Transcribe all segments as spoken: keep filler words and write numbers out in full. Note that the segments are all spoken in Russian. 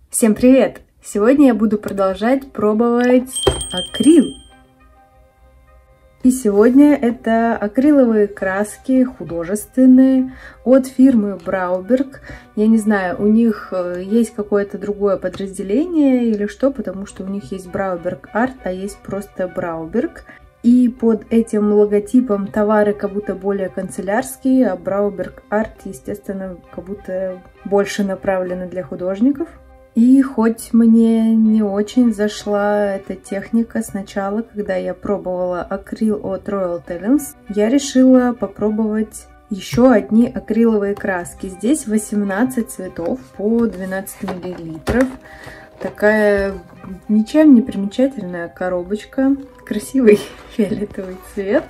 Всем привет! Сегодня я буду продолжать пробовать акрил. И сегодня это акриловые краски художественные от фирмы Брауберг. Я не знаю, у них есть какое-то другое подразделение или что, потому что у них есть Брауберг Арт, а есть просто Брауберг. И под этим логотипом товары как будто более канцелярские, а Брауберг Арт, естественно, как будто больше направлены для художников. И хоть мне не очень зашла эта техника сначала, когда я пробовала акрил от Royal Talens, я решила попробовать еще одни акриловые краски. Здесь восемнадцать цветов по двенадцать миллилитров. Такая ничем не примечательная коробочка. Красивый фиолетовый цвет.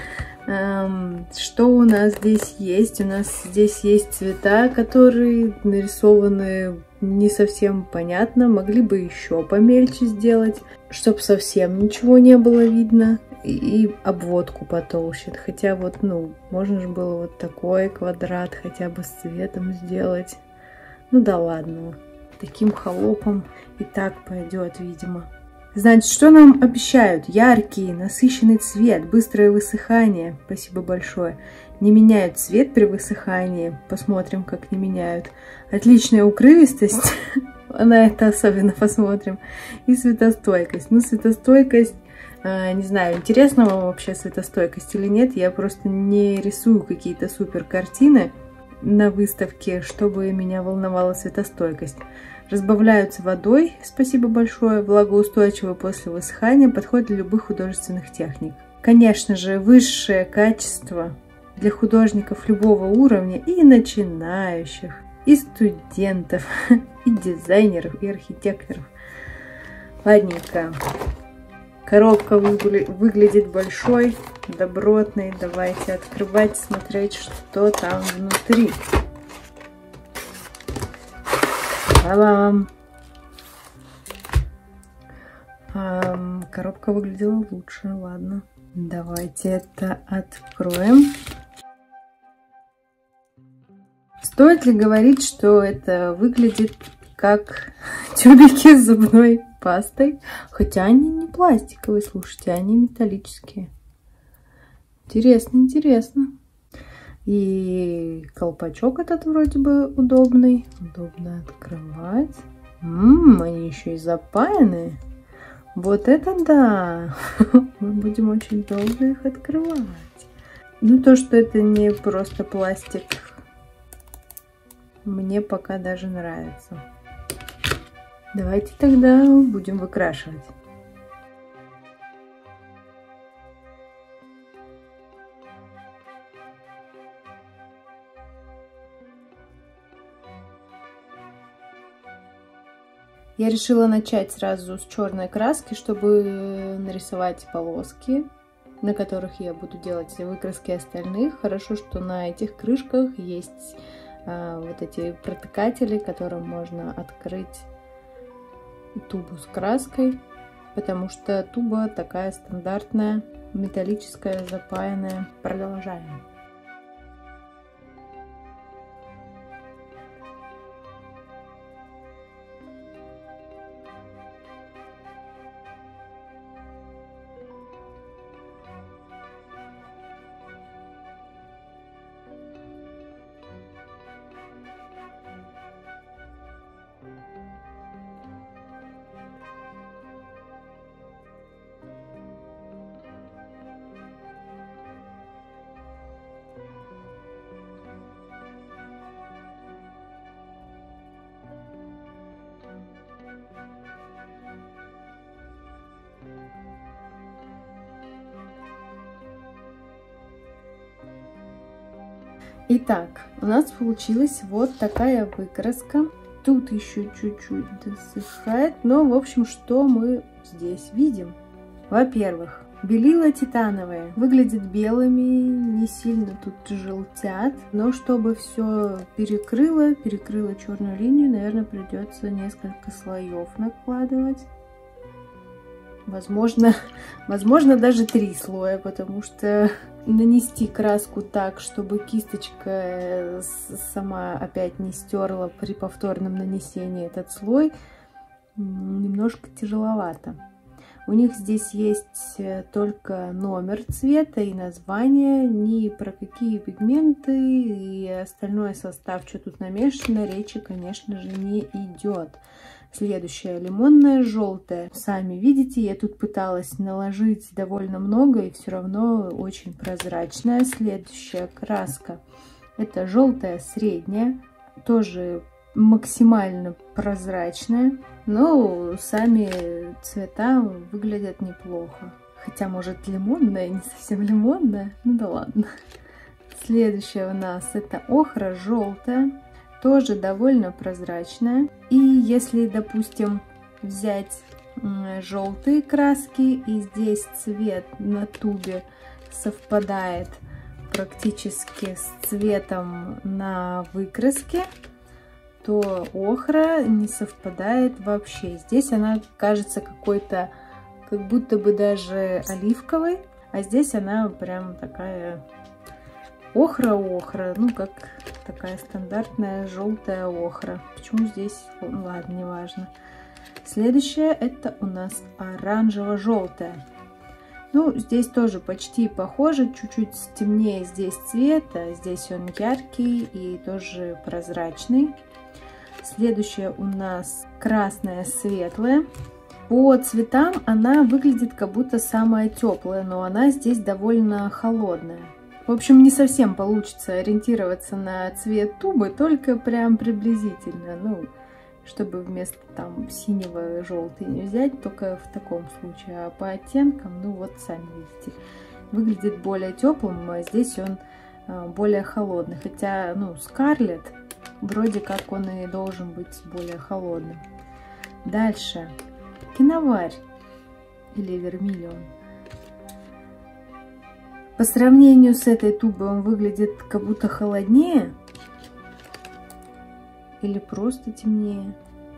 Что у нас здесь есть? У нас здесь есть цвета, которые нарисованы не совсем понятно. Могли бы еще помельче сделать, чтобы совсем ничего не было видно. И обводку потолще. Хотя вот, ну, можно же было вот такой квадрат хотя бы с цветом сделать. Ну да ладно. Таким холопом и так пойдет, видимо. Значит, что нам обещают? Яркий, насыщенный цвет, быстрое высыхание. Спасибо большое. Не меняют цвет при высыхании. Посмотрим, как не меняют. Отличная укрывистость. На это особенно посмотрим. И светостойкость. Ну, светостойкость, не знаю, интересна вам вообще светостойкость или нет. Я просто не рисую какие-то супер картины на выставке, чтобы меня волновала светостойкость. Разбавляются водой, спасибо большое, влагоустойчивый после высыхания, подходит для любых художественных техник. Конечно же, высшее качество для художников любого уровня, и начинающих, и студентов, и дизайнеров, и архитекторов. Ладненько. Коробка выглядит большой, добротной. Давайте открывать, смотреть, что там внутри. Та-дам! А, коробка выглядела лучше, ладно. Давайте это откроем. Стоит ли говорить, что это выглядит как тюбики с зубной пастой? Хотя они не пластиковые, слушайте, они металлические. Интересно, интересно. И колпачок этот вроде бы удобный. Удобно открывать. Ммм, они еще и запаяны. Вот это да! Мы будем очень долго их открывать. Ну, то, что это не просто пластик, мне пока даже нравится. Давайте тогда будем выкрашивать. Я решила начать сразу с черной краски, чтобы нарисовать полоски, на которых я буду делать выкраски остальных. Хорошо, что на этих крышках есть а, вот эти протыкатели, которым можно открыть тубу с краской, потому что туба такая стандартная, металлическая, запаянная. Продолжаем. Итак, у нас получилась вот такая выкраска. Тут еще чуть-чуть досыхает. Но, в общем, что мы здесь видим? Во-первых, белила титановые. Выглядят белыми, не сильно тут желтят. Но чтобы все перекрыло, перекрыло черную линию, наверное, придется несколько слоев накладывать. Возможно, возможно даже три слоя, потому что нанести краску так, чтобы кисточка сама опять не стерла при повторном нанесении этот слой, немножко тяжеловато. У них здесь есть только номер цвета и название, ни про какие пигменты и остальной состав, что тут намешано, речи, конечно же, не идет. Следующая лимонная желтая. Сами видите, я тут пыталась наложить довольно много и все равно очень прозрачная. Следующая краска. Это желтая средняя. Тоже максимально прозрачная. Но сами цвета выглядят неплохо. Хотя, может, лимонная, не совсем лимонная. Ну да ладно. Следующая у нас это охра желтая. Тоже довольно прозрачная. И если, допустим, взять желтые краски, и здесь цвет на тубе совпадает практически с цветом на выкраске, то охра не совпадает вообще. Здесь она кажется какой-то, как будто бы даже оливковой, а здесь она прям такая охра-охра, ну как такая стандартная желтая охра. Почему здесь? Ну, ладно, неважно. Следующее это у нас оранжево-желтая. Ну, здесь тоже почти похоже, чуть-чуть темнее здесь цвет, а здесь он яркий и тоже прозрачный. Следующая у нас красная светлая. По цветам она выглядит как будто самая теплая, но она здесь довольно холодная. В общем, не совсем получится ориентироваться на цвет тубы, только прям приблизительно. Ну, чтобы вместо там синего желтый не взять, только в таком случае. А по оттенкам, ну вот сами видите, выглядит более теплым, а здесь он более холодный. Хотя, ну, Скарлетт, вроде как он и должен быть более холодным. Дальше. Киноварь или вермиллион. По сравнению с этой тубой он выглядит как будто холоднее или просто темнее.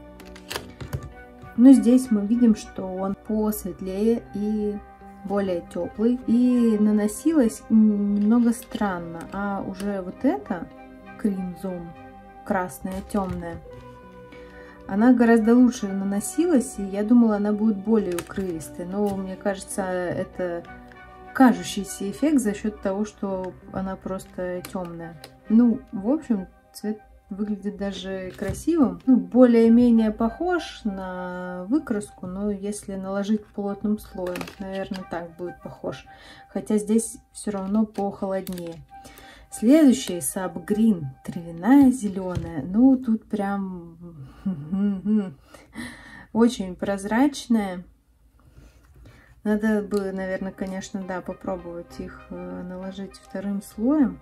Но здесь мы видим, что он посветлее и более теплый. И наносилось немного странно. А уже вот эта Crimson, красная, темная, она гораздо лучше наносилась. И я думала, она будет более укрывистой. Но мне кажется, это кажущийся эффект за счет того, что она просто темная. Ну, в общем, цвет выглядит даже красивым. Ну, более-менее похож на выкраску, но если наложить плотным слоем, наверное, так будет похож. Хотя здесь все равно похолоднее. Следующий Sap Green, травяная зеленая. Ну, тут прям очень прозрачная. Надо бы, наверное, конечно, да, попробовать их наложить вторым слоем.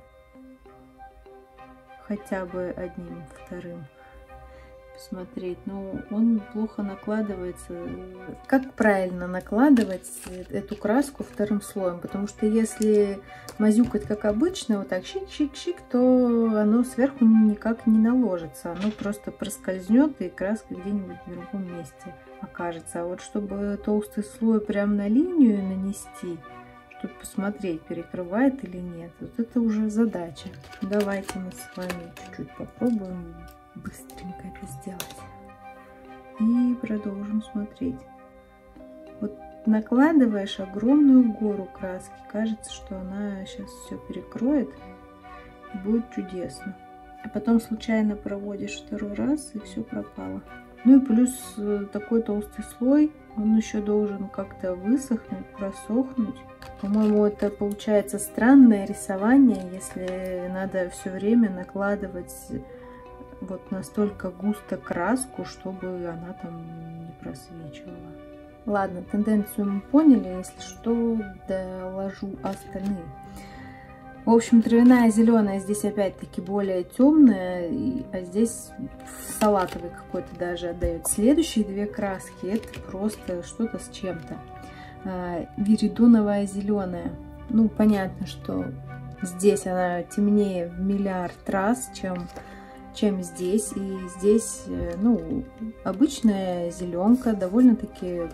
Хотя бы одним, вторым. Посмотреть. Но он плохо накладывается. Как правильно накладывать эту краску вторым слоем? Потому что если мазюкать как обычно, вот так щик-щик-щик, то оно сверху никак не наложится. Оно просто проскользнет, и краска где-нибудь в другом месте окажется. А вот чтобы толстый слой прям на линию нанести, чтобы посмотреть, перекрывает или нет, вот это уже задача. Давайте мы с вами чуть-чуть попробуем быстренько это сделать. И продолжим смотреть. Вот накладываешь огромную гору краски. Кажется, что она сейчас все перекроет. И будет чудесно. А потом случайно проводишь второй раз, и все пропало. Ну и плюс такой толстый слой, он еще должен как-то высохнуть, просохнуть. По-моему, это получается странное рисование, если надо все время накладывать вот настолько густо краску, чтобы она там не просвечивала. Ладно, тенденцию мы поняли, если что, доложу остальные. В общем, травяная зеленая здесь опять-таки более темная, а здесь салатовый какой-то даже отдает. Следующие две краски это просто что-то с чем-то. Виридоновая зеленая. Ну, понятно, что здесь она темнее в миллиард раз, чем, чем здесь. И здесь, ну, обычная зеленка, довольно-таки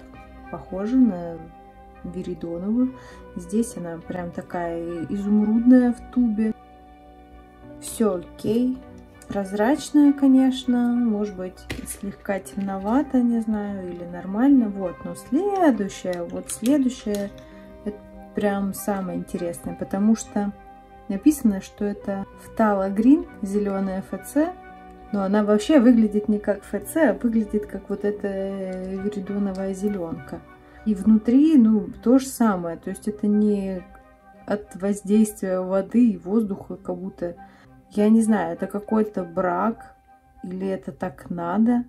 похожа на Виридоновую. Здесь она прям такая изумрудная в тубе. Все окей. Прозрачная, конечно, может быть слегка темновато, не знаю, или нормально. Вот, но следующее, вот следующее, это прям самое интересное, потому что написано, что это Phthalo Green, зеленая эф цэ, но она вообще выглядит не как эф цэ, а выглядит как вот эта виридоновая зеленка. И внутри, ну, то же самое, то есть это не от воздействия воды и воздуха, как будто, я не знаю, это какой-то брак или это так надо,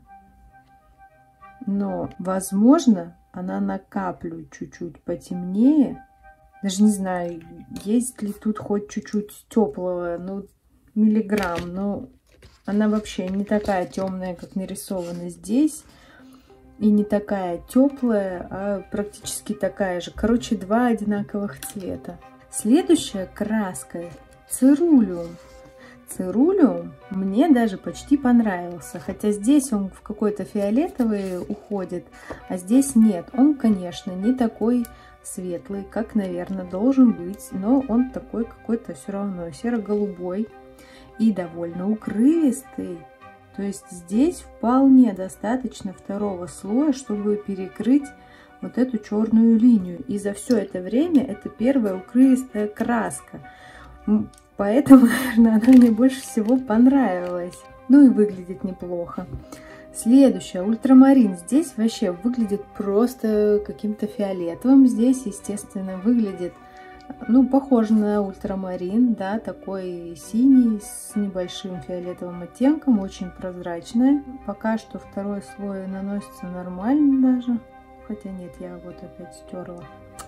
но, возможно, она на каплю чуть-чуть потемнее. Даже не знаю, есть ли тут хоть чуть-чуть теплого, ну, миллиграмм, но она вообще не такая темная, как нарисована здесь. И не такая теплая, а практически такая же. Короче, два одинаковых цвета. Следующая краска Цирулиум. Цирулиум мне даже почти понравился. Хотя здесь он в какой-то фиолетовый уходит, а здесь нет. Он, конечно, не такой светлый, как, наверное, должен быть. Но он такой какой-то все равно серо-голубой и довольно укрывистый. То есть здесь вполне достаточно второго слоя, чтобы перекрыть вот эту черную линию. И за все это время это первая укрывистая краска. Поэтому, наверное, она мне больше всего понравилась. Ну и выглядит неплохо. Следующая, ультрамарин. Здесь вообще выглядит просто каким-то фиолетовым. Здесь, естественно, выглядит, ну, похоже на ультрамарин, да, такой синий с небольшим фиолетовым оттенком, очень прозрачная. Пока что второй слой наносится нормально даже, хотя нет, я вот опять стерла.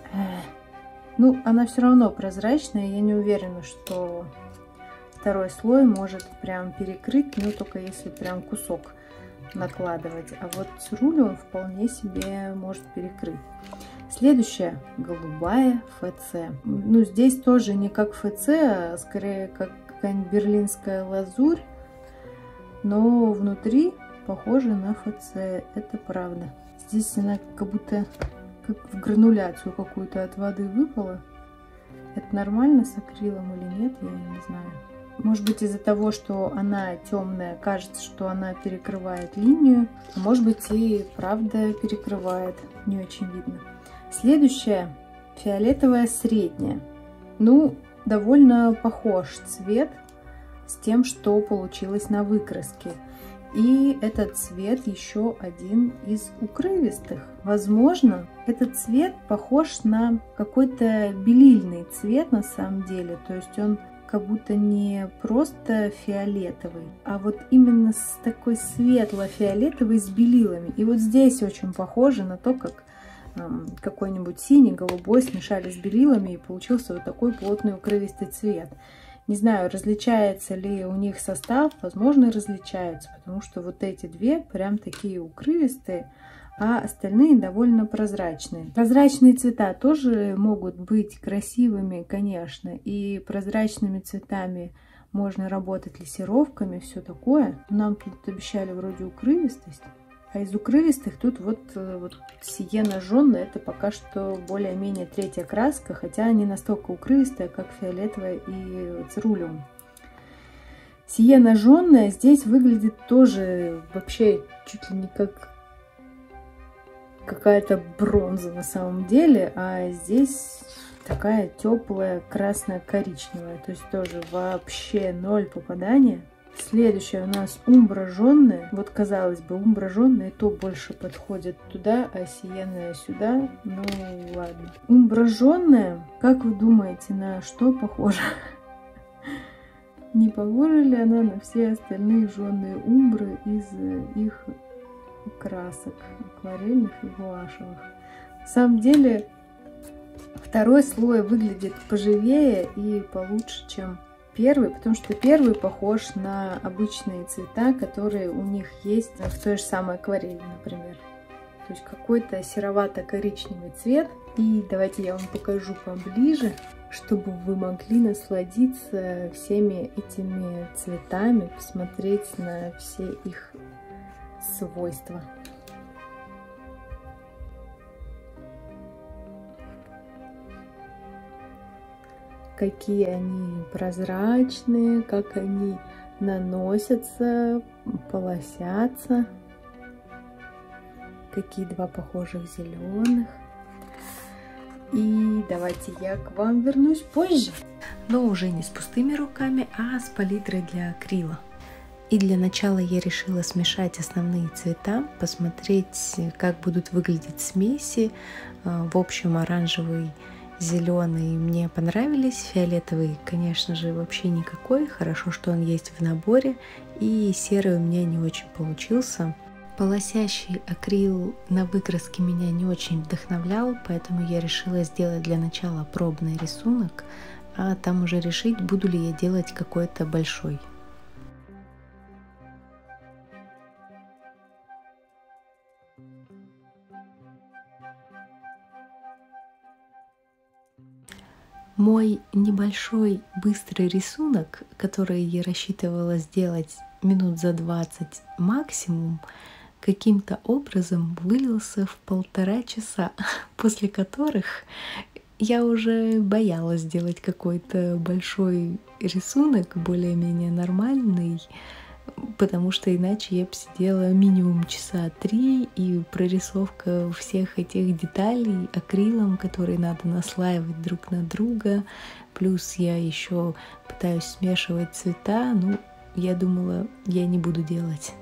Ну, она все равно прозрачная, я не уверена, что второй слой может прям перекрыть, но только если прям кусок накладывать. А вот цирулиум вполне себе может перекрыть. Следующая голубая эф цэ. Ну, здесь тоже не как эф цэ, а скорее как какая-нибудь берлинская лазурь. Но внутри похоже на эф цэ. Это правда. Здесь она как будто как в грануляцию какую-то от воды выпала. Это нормально с акрилом или нет, я не знаю. Может быть, из-за того, что она темная, кажется, что она перекрывает линию. А может быть, и правда перекрывает. Не очень видно. Следующая фиолетовая средняя. Ну, довольно похож цвет с тем, что получилось на выкраске. И этот цвет еще один из укрывистых. Возможно, этот цвет похож на какой-то белильный цвет на самом деле. То есть он как будто не просто фиолетовый, а вот именно с такой светло-фиолетовой с белилами. И вот здесь очень похоже на то, как какой-нибудь синий, голубой смешали с белилами и получился вот такой плотный укрывистый цвет. Не знаю, различается ли у них состав, возможно, различаются, потому что вот эти две прям такие укрывистые, а остальные довольно прозрачные. Прозрачные цвета тоже могут быть красивыми, конечно, и прозрачными цветами можно работать лессировками, все такое. Нам тут обещали вроде укрывистость. А из укрывистых тут вот, вот сиена жженая, это пока что более-менее третья краска, хотя не настолько укрывистая, как фиолетовая и цирулиум. Сиена жженая здесь выглядит тоже вообще чуть ли не как какая-то бронза на самом деле, а здесь такая теплая красно-коричневая, то есть тоже вообще ноль попадания. Следующая у нас умбра жженая. Вот, казалось бы, умбра жженая то больше подходит туда, а сиенная сюда. Ну, ладно. Умбра жженая, как вы думаете, на что похожа? Не похожа ли она на все остальные жженые умбры из их красок, акварельных и гуашевых? На самом деле, второй слой выглядит поживее и получше, чем первый, потому что первый похож на обычные цвета, которые у них есть в той же самой акварели, например. То есть какой-то серовато-коричневый цвет. И давайте я вам покажу поближе, чтобы вы могли насладиться всеми этими цветами, посмотреть на все их свойства. какие они прозрачные, как они наносятся, полосятся. Какие два похожих зеленых. И давайте я к вам вернусь позже. Но уже не с пустыми руками, а с палитрой для акрила. И для начала я решила смешать основные цвета, посмотреть, как будут выглядеть смеси. В общем, оранжевый, зеленый мне понравились, фиолетовый, конечно же, вообще никакой. Хорошо, что он есть в наборе. И серый у меня не очень получился. Полосящий акрил на выкраске меня не очень вдохновлял, поэтому я решила сделать для начала пробный рисунок, а там уже решить, буду ли я делать какой-то большой. Мой небольшой быстрый рисунок, который я рассчитывала сделать минут за двадцать максимум, каким-то образом вылился в полтора часа, после которых я уже боялась сделать какой-то большой рисунок, более-менее нормальный, потому что иначе я бы сидела минимум часа три, и прорисовка всех этих деталей акрилом, которые надо наслаивать друг на друга, плюс я еще пытаюсь смешивать цвета, ну, я думала, я не буду делать.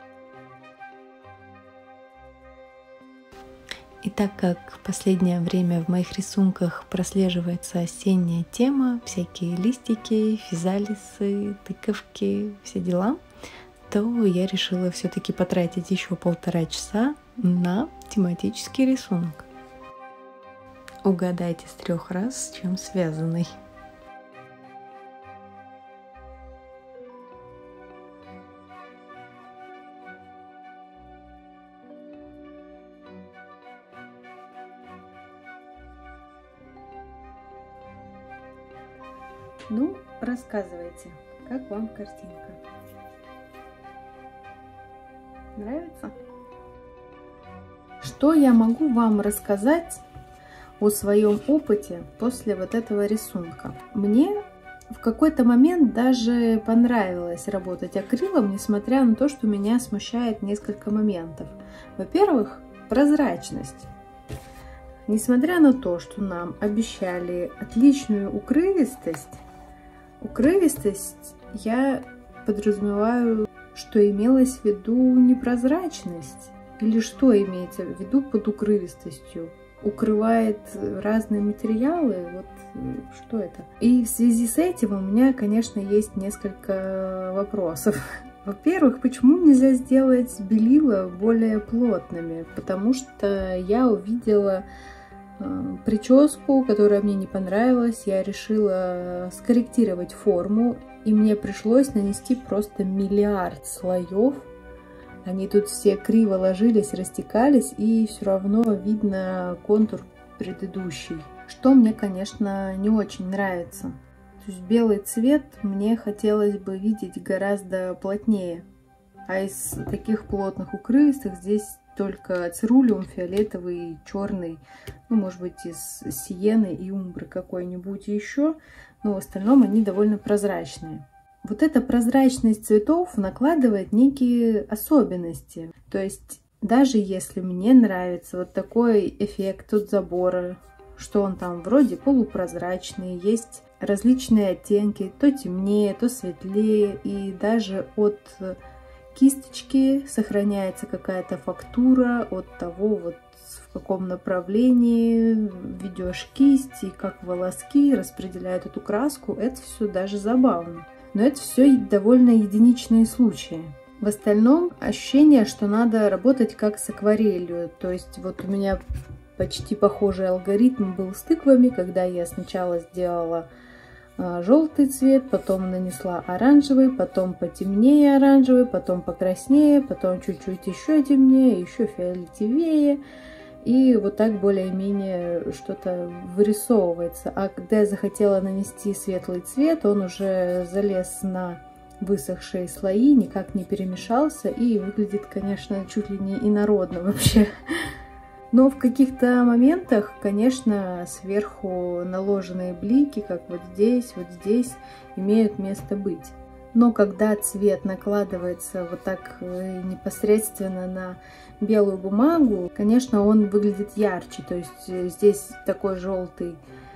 И так как в последнее время в моих рисунках прослеживается осенняя тема, всякие листики, физалисы, тыковки, все дела, то я решила все-таки потратить еще полтора часа на тематический рисунок. Угадайте с трех раз, с чем связанный. Ну, рассказывайте, как вам картинка? Нравится? Что я могу вам рассказать о своем опыте после вот этого рисунка? Мне в какой-то момент даже понравилось работать акрилом, несмотря на то, что меня смущает несколько моментов. Во-первых, прозрачность. Несмотря на то, что нам обещали отличную укрывистость, укрывистость я подразумеваю, что имелось в виду непрозрачность. Или что имеется в виду под укрывистостью? Укрывает разные материалы? Вот что это? И в связи с этим у меня, конечно, есть несколько вопросов. Во-первых, почему нельзя сделать белила более плотными? Потому что я увидела прическу, которая мне не понравилась, я решила скорректировать форму, и мне пришлось нанести просто миллиард слоев. Они тут все криво ложились, растекались, и все равно видно контур предыдущий, что мне, конечно, не очень нравится. То есть белый цвет мне хотелось бы видеть гораздо плотнее, а из таких плотных укрывистых здесь только цирулиум фиолетовый, черный, ну, может быть, из сиены и умбры какой-нибудь еще, но в остальном они довольно прозрачные. Вот эта прозрачность цветов накладывает некие особенности. То есть даже если мне нравится вот такой эффект от забора, что он там вроде полупрозрачный, есть различные оттенки, то темнее, то светлее, и даже от кисточки сохраняется какая-то фактура от того, вот в каком направлении ведешь кисть и как волоски распределяют эту краску. Это все даже забавно. Но это все довольно единичные случаи. В остальном ощущение, что надо работать как с акварелью. То есть вот у меня почти похожий алгоритм был с тыквами, когда я сначала сделала желтый цвет, потом нанесла оранжевый, потом потемнее оранжевый, потом покраснее, потом чуть-чуть еще темнее, еще фиолетовее. И вот так более-менее что-то вырисовывается. А когда я захотела нанести светлый цвет, он уже залез на высохшие слои, никак не перемешался и выглядит, конечно, чуть ли не инородно вообще. Но в каких-то моментах, конечно, сверху наложенные блики, как вот здесь, вот здесь, имеют место быть. Но когда цвет накладывается вот так непосредственно на белую бумагу, конечно, он выглядит ярче. То есть здесь такой желтый,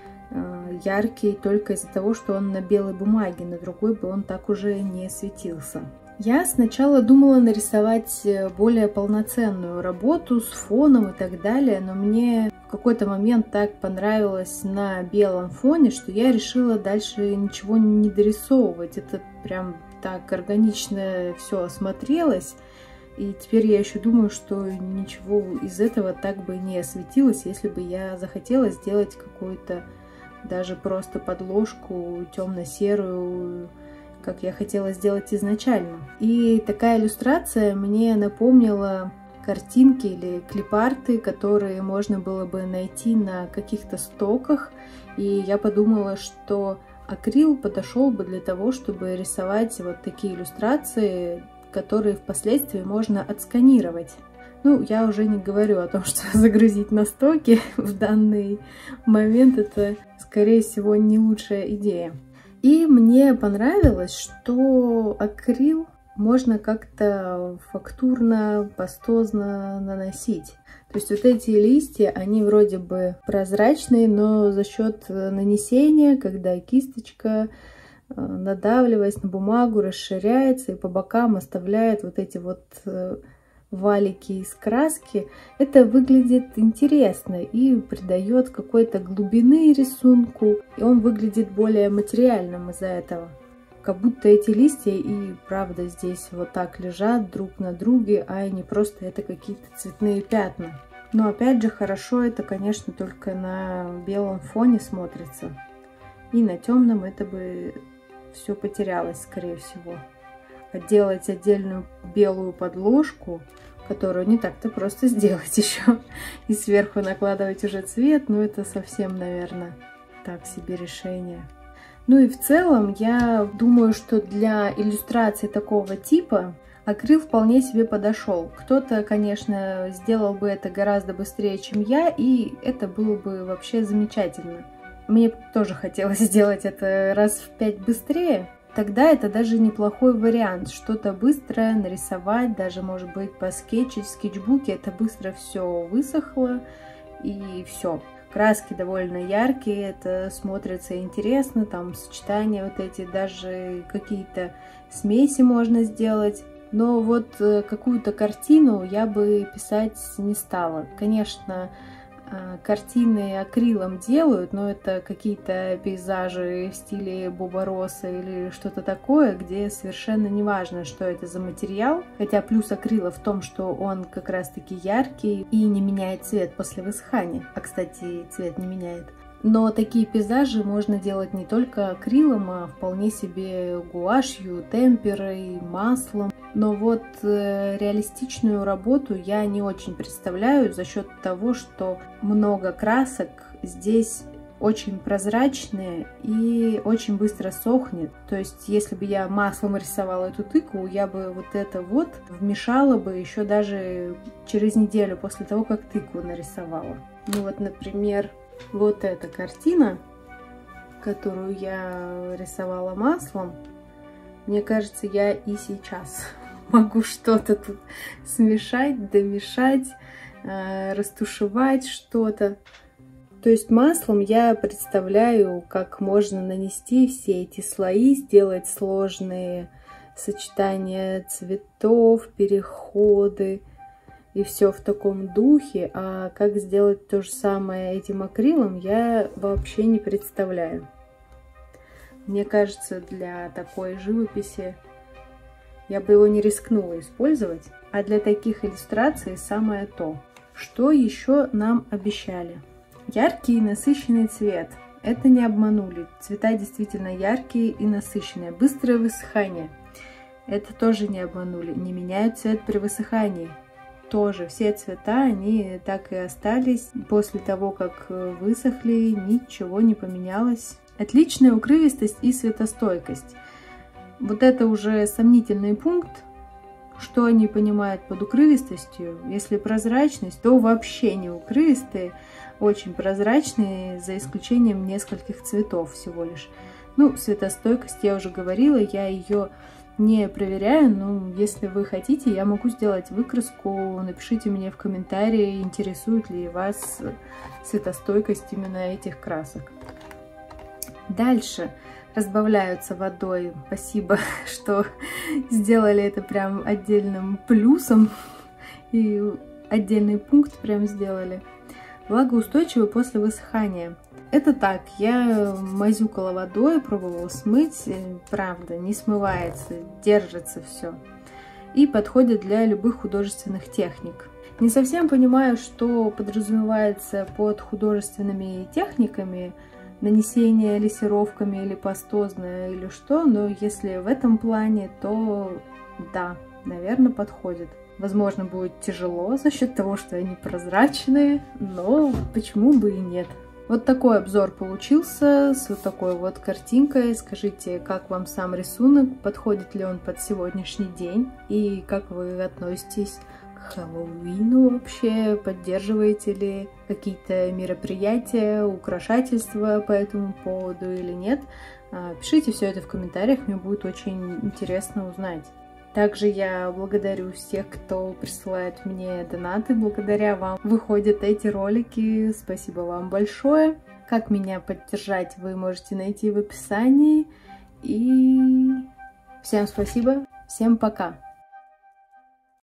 яркий только из-за того, что он на белой бумаге, на другой бы он так уже не светился. Я сначала думала нарисовать более полноценную работу с фоном и так далее, но мне в какой-то момент так понравилось на белом фоне, что я решила дальше ничего не дорисовывать. Это прям так органично все смотрелось. И теперь я еще думаю, что ничего из этого так бы не осветилось, если бы я захотела сделать какую-то даже просто подложку темно-серую, как я хотела сделать изначально. И такая иллюстрация мне напомнила картинки или клипарты, которые можно было бы найти на каких-то стоках. И я подумала, что акрил подошел бы для того, чтобы рисовать вот такие иллюстрации, которые впоследствии можно отсканировать. Ну, я уже не говорю о том, что загрузить на стоки в данный момент это, скорее всего, не лучшая идея. И мне понравилось, что акрил можно как-то фактурно, пастозно наносить. То есть вот эти листья, они вроде бы прозрачные, но за счет нанесения, когда кисточка, надавливаясь на бумагу, расширяется и по бокам оставляет вот эти вот валики из краски, это выглядит интересно и придает какой-то глубины рисунку, и он выглядит более материальным из-за этого. Как будто эти листья и правда здесь вот так лежат друг на друге, а не просто это какие-то цветные пятна. Но опять же, хорошо это, конечно, только на белом фоне смотрится. И на темном это бы все потерялось, скорее всего. Делать отдельную белую подложку, которую не так-то просто сделать еще, и сверху накладывать уже цвет, ну это совсем, наверное, так себе решение. Ну и в целом я думаю, что для иллюстрации такого типа акрил вполне себе подошел. Кто-то, конечно, сделал бы это гораздо быстрее, чем я, и это было бы вообще замечательно. Мне тоже хотелось сделать это раз в пять быстрее. Тогда это даже неплохой вариант. Что-то быстрое нарисовать, даже может быть поскетчить в скетчбуке. Это быстро все высохло и все. Краски довольно яркие, это смотрится интересно, там сочетания вот эти, даже какие-то смеси можно сделать. Но вот какую-то картину я бы писать не стала. Конечно, картины акрилом делают, но это какие-то пейзажи в стиле Боба Росса или что-то такое, где совершенно не важно, что это за материал. Хотя плюс акрила в том, что он как раз-таки яркий и не меняет цвет после высыхания. А, кстати, цвет не меняет. Но такие пейзажи можно делать не только акрилом, а вполне себе гуашью, темперой, маслом. Но вот э, реалистичную работу я не очень представляю за счет того, что много красок здесь очень прозрачные и очень быстро сохнет. То есть, если бы я маслом рисовала эту тыкву, я бы вот это вот вмешала бы еще даже через неделю после того, как тыкву нарисовала. Ну вот, например, вот эта картина, которую я рисовала маслом, мне кажется, я и сейчас могу что-то тут смешать, домешать, растушевать что-то. То есть маслом я представляю, как можно нанести все эти слои, сделать сложные сочетания цветов, переходы и все в таком духе. А как сделать то же самое этим акрилом, я вообще не представляю. Мне кажется, для такой живописи я бы его не рискнула использовать. А для таких иллюстраций самое то. Что еще нам обещали? Яркий и насыщенный цвет. Это не обманули. Цвета действительно яркие и насыщенные. Быстрое высыхание. Это тоже не обманули. Не меняют цвет при высыхании. Тоже все цвета, они так и остались. После того, как высохли, ничего не поменялось. Отличная укрывистость и светостойкость. Вот это уже сомнительный пункт, что они понимают под укрывистостью. Если прозрачность, то вообще не укрывистые, очень прозрачные, за исключением нескольких цветов всего лишь. Ну, светостойкость я уже говорила, я ее не проверяю, но если вы хотите, я могу сделать выкраску. Напишите мне в комментарии, интересует ли вас светостойкость именно этих красок. Дальше разбавляются водой. Спасибо, что сделали это прям отдельным плюсом и отдельный пункт прям сделали. Влагоустойчивый после высыхания. Это так, я мазюкала водой, пробовала смыть, правда, не смывается, держится все. И подходит для любых художественных техник. Не совсем понимаю, что подразумевается под художественными техниками, нанесение лессировками или пастозное или что, но если в этом плане, то да, наверное, подходит. Возможно, будет тяжело за счет того, что они прозрачные, но почему бы и нет. Вот такой обзор получился с вот такой вот картинкой. Скажите, как вам сам рисунок, подходит ли он под сегодняшний день и как вы относитесь к Хэллоуину вообще, поддерживаете ли какие-то мероприятия, украшательства по этому поводу или нет. Пишите все это в комментариях, мне будет очень интересно узнать. Также я благодарю всех, кто присылает мне донаты. Благодаря вам выходят эти ролики. Спасибо вам большое. Как меня поддержать, вы можете найти в описании. И всем спасибо. Всем пока.